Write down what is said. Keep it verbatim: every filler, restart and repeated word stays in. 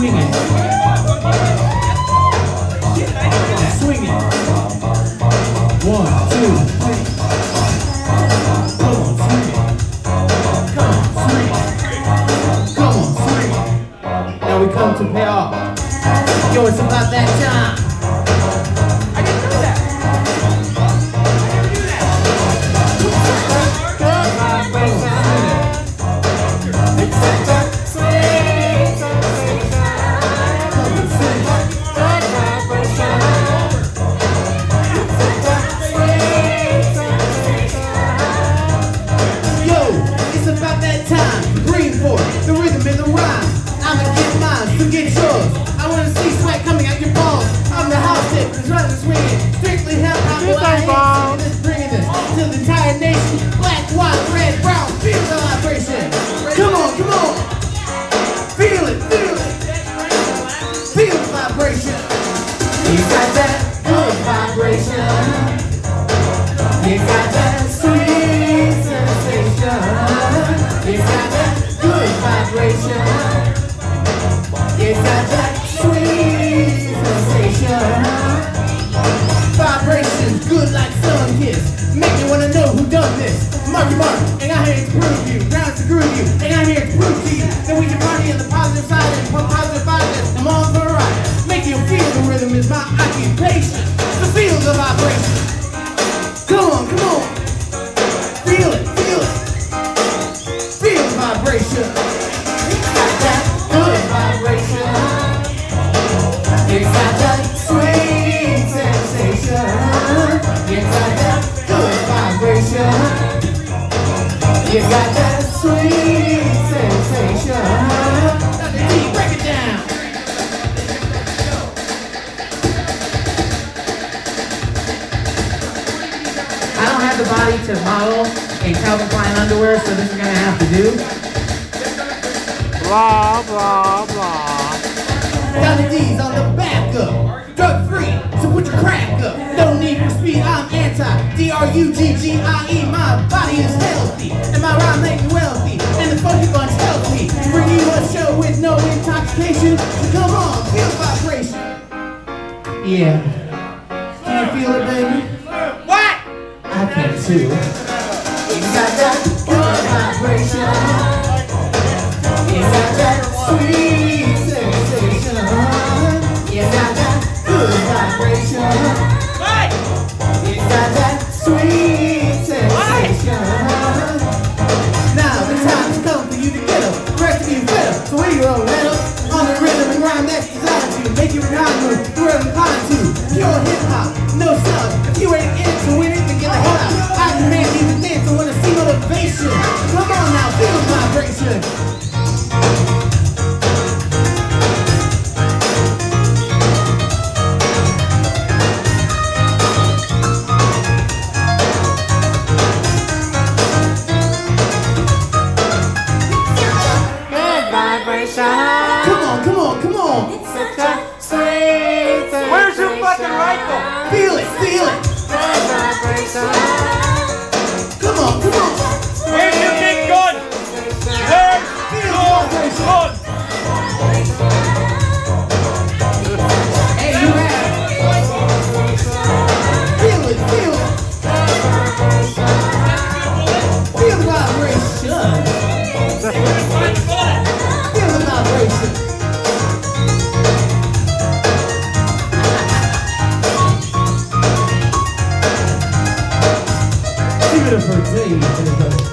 swing it. Swing it. One, two, three. Come on, swing it. Come on, swing it. Come on, swing it. Now we come to pay off. Yo, it's about that time. I didn't know that. I never knew that. Good vibration. It's such a sweet sensation. Come on, sing it. Good vibration. It's such a sweet sensation. Yo, it's about that time. Green for it, the rhythm and the rhyme. I'ma get mine, so get yours. I wanna see sweat coming out your balls. I'm the house tip, it's running swinging. Strictly hip hop, boy, I ain't this, bringing this to the entire nation. Black, white, red, brown, feel the vibration. Come on, come on. Feel it, feel it. Feel the vibration. You got that good vibration. You got that sweet sensation. You got that good vibration. You got that sweet sensation. Vibrations good like sun kiss. Make you wanna know who done this. Marky Mark, ain't out here to prove you. Grounds to groove you. Ain't out here to prove to you that we can party on the positive side and put positive vibes. I'm on for a ride. Make you feel the rhythm is my occupation. To feel the vibration. Come on, come on. Feel it, feel it. Feel the vibration. Got that good vibration. You got that sweet sensation. You got that good vibration. You got that sweet sensation. Doctor D, break it down. I don't have the body to model in Calvin Klein underwear, so this is gonna have to do. Blah, blah, blah. Doctor D's on the back up. Drug free, so put your crack up. No need for speed, I'm anti. D R U G G I E, my body is healthy. And my rhyme make me wealthy. And the funky bunch help me. Bring you a show with no intoxication. So come on, feel the vibration. Yeah. Can you feel it, baby? What? I can too. You got that good vibration. You got that sweet sensation. You got that good vibration. What? You got that sweet sensation. Now the time has come for you to get up. The rest of you better. So we roll right up on the rhythm and rhyme that's designed to make you rhyme move. We're inclined to pure hip hop, no sound. If you ain't into it, then get the hell out. I demand you to dance. I wanna see motivation. Come on now, feel the vibration. Come on, come on, come on. It's such a sweet sensation. Where's your fucking rifle? Feel it, feel it. Good vibration. Come on, come on. Where's your big gun? Where's Feel the your vibration. gun? Hey, you have it. Feel it, feel it. Feel the vibration. Feel the vibration. Give it up for Dave.